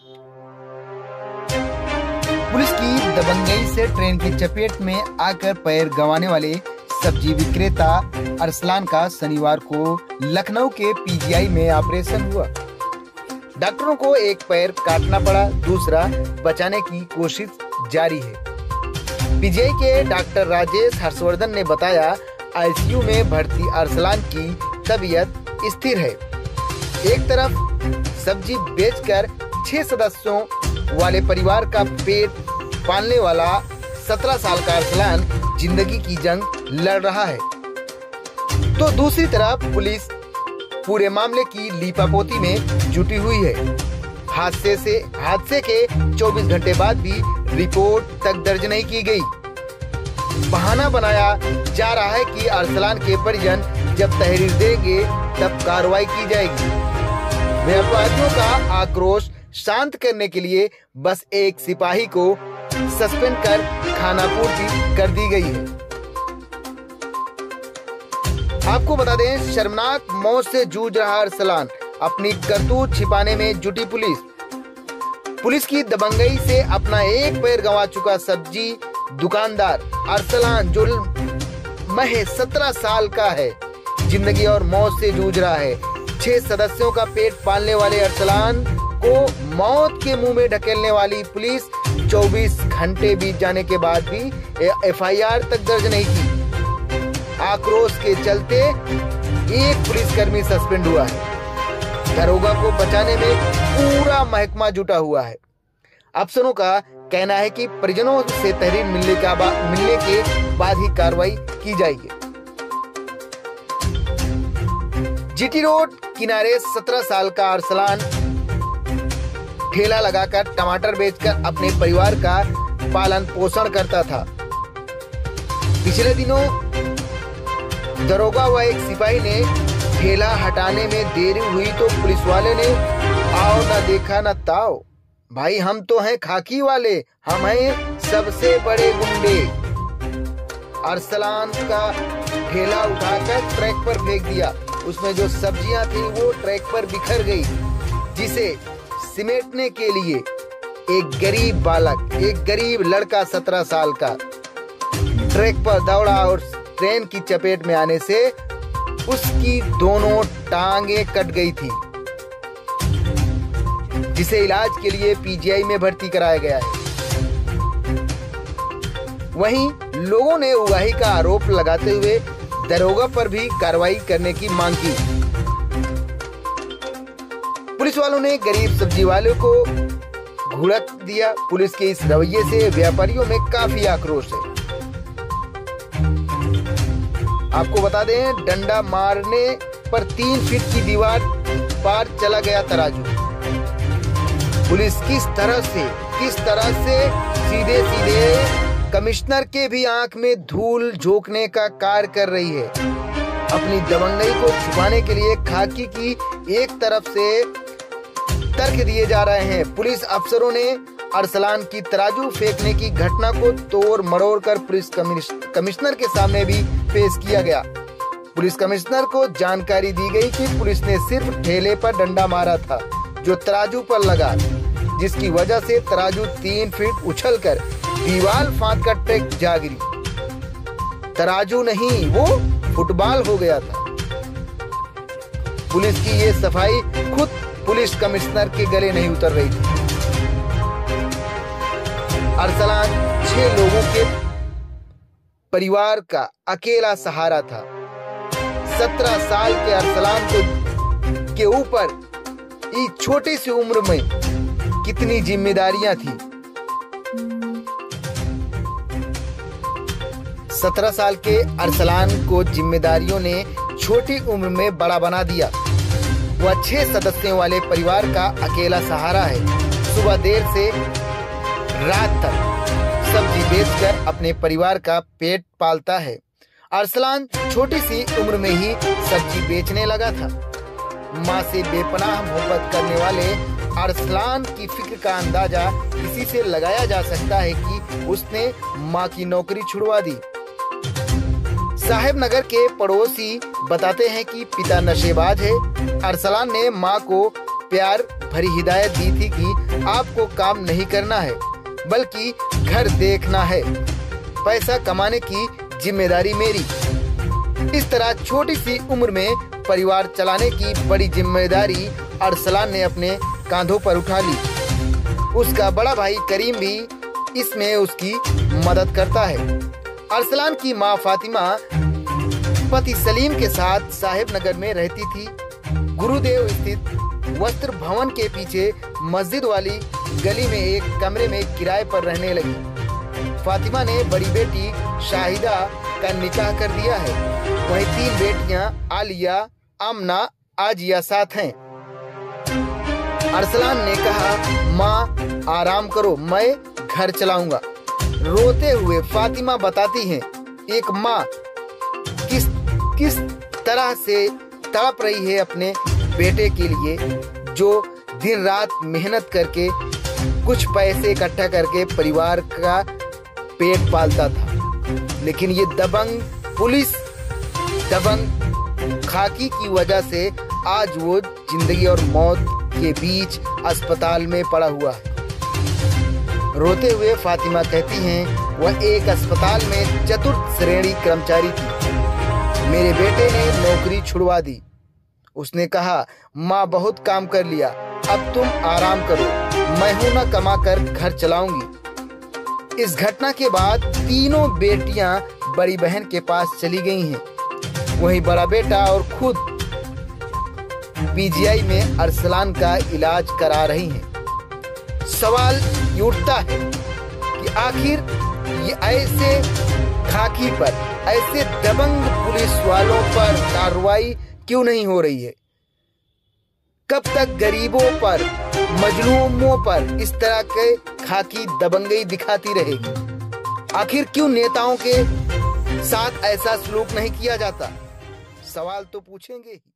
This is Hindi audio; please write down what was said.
पुलिस की दबंगई से ट्रेन की चपेट में आकर पैर गंवाने वाले सब्जी विक्रेता अरसलान का शनिवार को लखनऊ के पीजीआई में ऑपरेशन हुआ। डॉक्टरों को एक पैर काटना पड़ा, दूसरा बचाने की कोशिश जारी है। पीजीआई के डॉक्टर राजेश हर्षवर्धन ने बताया, आईसीयू में भर्ती अरसलान की तबीयत स्थिर है। एक तरफ सब्जी बेचकर 6 सदस्यों वाले परिवार का पेट पालने वाला 17 साल का अरसलान जिंदगी की जंग लड़ रहा है, तो दूसरी तरफ पुलिस पूरे मामले की लीपापोती में जुटी हुई है। हादसे के 24 घंटे बाद भी रिपोर्ट तक दर्ज नहीं की गई। बहाना बनाया जा रहा है कि अरसलान के परिजन जब तहरीर देंगे तब कार्रवाई की जाएगी। व्यापारियों का आक्रोश शांत करने के लिए बस एक सिपाही को सस्पेंड कर खानापूर्ति कर दी गई है। आपको बता दें, शर्मनाक मौत से जूझ रहा अरसलान, अपनी करतूत छिपाने में जुटी पुलिस की दबंगई से अपना एक पैर गंवा चुका सब्जी दुकानदार अरसलान, जो महज 17 साल का है, जिंदगी और मौत से जूझ रहा है। 6 सदस्यों का पेट पालने वाले अरसलान को मौत के मुंह में ढकेलने वाली पुलिस 24 घंटे बीत जाने के बाद भी एफआईआर तक दर्ज नहीं की। आक्रोश के चलते एक पुलिसकर्मी सस्पेंड हुआ है। दरोगा को बचाने में पूरा महकमा जुटा हुआ है। अफसरों का कहना है कि परिजनों से तहरीर मिलने के बाद ही कार्रवाई की जाएगी। जीटी रोड किनारे 17 साल का अरसलान ठेला लगाकर टमाटर बेचकर अपने परिवार का पालन पोषण करता था। पिछले दिनों दरोगा व एक सिपाही ने ठेला हटाने में देरी हुई तो पुलिस वाले ने आओ ना देखा ना ताओ, भाई हम तो हैं खाकी वाले, हम हैं सबसे बड़े गुंडे। अरसलान का ठेला उठाकर ट्रैक पर फेंक दिया। उसमें जो सब्जियां थी वो ट्रैक पर बिखर गई, जिसे सिमेटने के लिए एक गरीब बालक, एक गरीब लड़का 17 साल का ट्रैक पर दौड़ा और ट्रेन की चपेट में आने से उसकी दोनों टांगे कट गई थी, जिसे इलाज के लिए पीजीआई में भर्ती कराया गया है। वहीं लोगों ने उगाही का आरोप लगाते हुए दरोगा पर भी कार्रवाई करने की मांग की। पुलिस वालों ने गरीब सब्जी वालों को घुड़क दिया। पुलिस के इस रवैये से व्यापारियों में काफी आक्रोश है। आपको बता दें, डंडा मारने पर 3 फीट की दीवार पार चला गया तराजू। पुलिस किस तरह से सीधे कमिश्नर के भी आंख में धूल झोंकने का कार्य कर रही है। अपनी दबंगई को छुपाने के लिए खाकी की एक तरफ से तर्क दिए जा रहे हैं। पुलिस अफसरों ने अरसलान की तराजू फेंकने की घटना को तोड़ मरोड़ कर पुलिस कमिश्नर के सामने भी पेश किया गया। पुलिस कमिश्नर को जानकारी दी गई कि पुलिस ने सिर्फ ठेले पर डंडा मारा था, जो तराजू पर लगा, जिसकी वजह से तराजू 3 फीट उछलकर दीवार फांद कर ट्रैक जा गिरी। तराजू नहीं, वो फुटबॉल हो गया था। पुलिस की ये सफाई खुद पुलिस कमिश्नर के गले नहीं उतर रही थी। अरसलान 6 लोगों के परिवार का अकेला सहारा था। 17 साल के अरसलान के ऊपर इस छोटी सी उम्र में कितनी जिम्मेदारियां थी। 17 साल के अरसलान को जिम्मेदारियों ने छोटी उम्र में बड़ा बना दिया। वह 6 सदस्यों वाले परिवार का अकेला सहारा है। सुबह देर से रात तक सब्जी बेचकर अपने परिवार का पेट पालता है। अरसलान छोटी सी उम्र में ही सब्जी बेचने लगा था। माँ से बेपनाह मोहब्बत करने वाले अरसलान की फिक्र का अंदाजा इसी से लगाया जा सकता है कि उसने माँ की नौकरी छुड़वा दी। साहेबनगर के पड़ोसी बताते हैं कि पिता नशेबाज है। अरसलान ने माँ को प्यार भरी हिदायत दी थी कि आपको काम नहीं करना है बल्कि घर देखना है, पैसा कमाने की जिम्मेदारी मेरी। इस तरह छोटी सी उम्र में परिवार चलाने की बड़ी जिम्मेदारी अरसलान ने अपने कांधों पर उठा ली। उसका बड़ा भाई करीम भी इसमें उसकी मदद करता है। अरसलान की माँ फातिमा पति सलीम के साथ साहिब नगर में रहती थी। गुरुदेव स्थित वस्त्र भवन के पीछे मस्जिद वाली गली में एक कमरे में किराए पर रहने लगी। फातिमा ने बड़ी बेटी शाहिदा का निकाह कर दिया है। वहीं 3 बेटियां आलिया, आमना, आजिया साथ हैं। अरसलान ने कहा, माँ आराम करो, मैं घर चलाऊंगा। रोते हुए फातिमा बताती हैं, एक माँ किस तरह से तड़प रही है अपने बेटे के लिए, जो दिन रात मेहनत करके कुछ पैसे इकट्ठा करके परिवार का पेट पालता था। लेकिन ये दबंग पुलिस, दबंग खाकी की वजह से आज वो जिंदगी और मौत के बीच अस्पताल में पड़ा हुआ है। रोते हुए फातिमा कहती हैं, वह एक अस्पताल में चतुर्थ श्रेणी कर्मचारी थी। मेरे बेटे ने नौकरी छुड़वा दी। उसने कहा, माँ बहुत काम कर लिया, अब तुम आराम करो, मैं हूं ना कमा कर घर चलाऊंगी। इस घटना के बाद तीनों बेटियां बड़ी बहन के पास चली गई हैं। वहीं बड़ा बेटा और खुद पीजीआई में अरसलान का इलाज करा रही हैं। सवाल ये उठता है कि आखिर ये ऐसे खाकी पर, ऐसे दबंग पुलिस वालों पर कार्रवाई क्यों नहीं हो रही है? कब तक गरीबों पर, मजलूमों पर इस तरह के खाकी दबंगई दिखाती रहेगी? आखिर क्यों नेताओं के साथ ऐसा सलूक नहीं किया जाता? सवाल तो पूछेंगे ही।